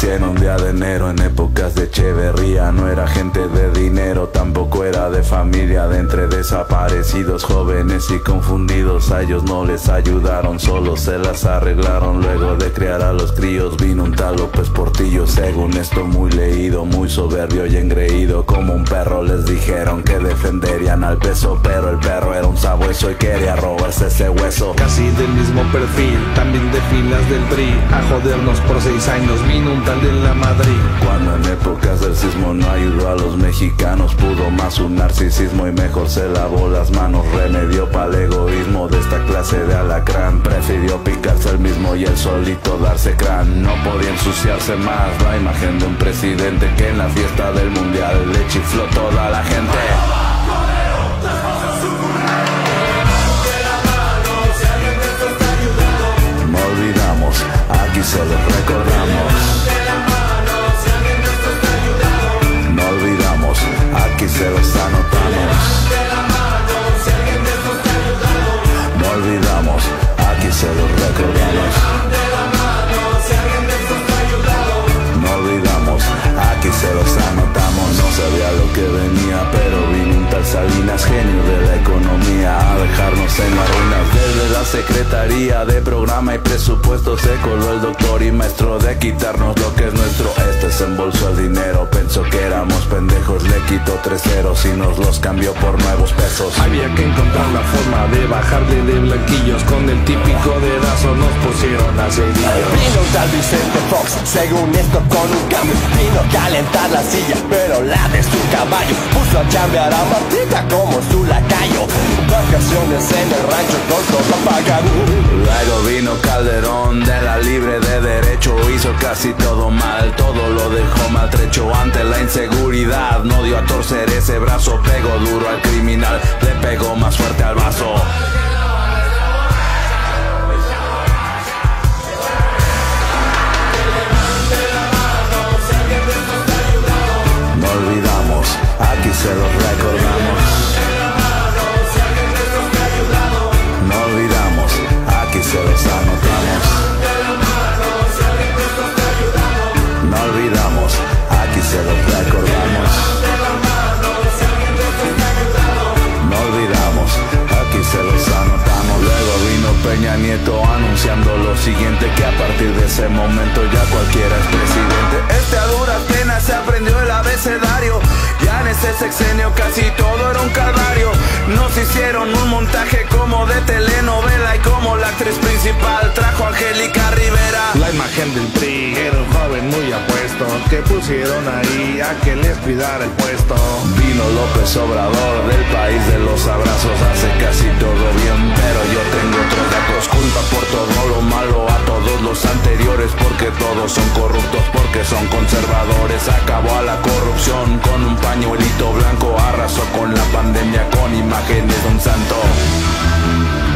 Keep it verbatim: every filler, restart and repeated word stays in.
Nací en un día de enero, en épocas de Echeverría. No era gente de dinero, tampoco era de familia. De entre desaparecidos, jóvenes y confundidos, a ellos no les ayudaron, solo se las arreglaron. Luego de criar a los críos vino un tal López Portillo. Según esto muy leído, muy soberbio y engreído. Como un perro les dijeron que defenderían al peso, pero el perro era un sabueso y quería robarse ese hueso. Casi del mismo perfil, también de filas del P R I. A jodernos por seis años vino un tal de la Madrid. Cuando en épocas del sismo no ayudó a los mexicanos, pudo más un narcisismo y mejor se lavó las manos. Remedio para el egoísmo de esta clase de alacrán. Prefirió picarse el mismo y el solito darse crán. No podía ensuciarse más la imagen de un presidente que en la fiesta del mundial le chifló toda la gente. No olvidamos, aquí se los recordamos. No olvidamos, aquí se los anotamos. No olvidamos, aquí se los recordamos. No olvidamos, aquí se los anotamos. No sabía lo que venía, pero vino un tal Salinas, genio de la economía, a dejarnos en las ruinas. Desde la Secretaría de Programa y Presupuesto se coló el doctor y maestro de quitarnos lo que es nuestro. Este se embolsó el dinero, pensó que éramos pendejos, le quitó tres ceros y nos los cambió por nuevos pesos. Había que encontrar la forma de bajarle de blanquillos. Con el típico dedazo nos pusieron a cerillos. Vino un tal Vicente Fox, según esto con un cambio. Vino a calentar la silla, pero la de su caballo. Puso a chambear a Martita como su lacayo. Vacaciones en el rancho con todo pagado. Luego vino Calderón de la libre de derecho. Hizo casi todo mal, todo lo dejó maltrecho. Ante la inseguridad no dio a torcer ese brazo. Pegó duro al criminal, le pegó más fuerte al vaso. No olvidamos, aquí se los recordamos. No olvidamos, aquí se los anotamos. No olvidamos, aquí se los recordamos. No olvidamos, aquí se los anotamos. Luego vino Peña Nieto anunciando lo siguiente, que a partir de ese momento ya cualquiera es presidente. Este a duras penas se aprendió el abecedario. Ya en ese sexenio casi todo era un calvario. Nos hicieron un montaje como de telenovela y como la actriz principal trajo a Angélica Rivera. La imagen del P R I era un joven muy apuesto que pusieron ahí a que les cuidara el puesto. Vino López Obrador del país de los abrazos, hace casi todo bien, pero yo tengo otros datos. Culpa por todo lo malo a todos los anteriores, porque todos son corruptos, porque son conservadores. Acabó a la corrupción con un pañuelito blanco, arrasó con la pandemia con imágenes de un santo.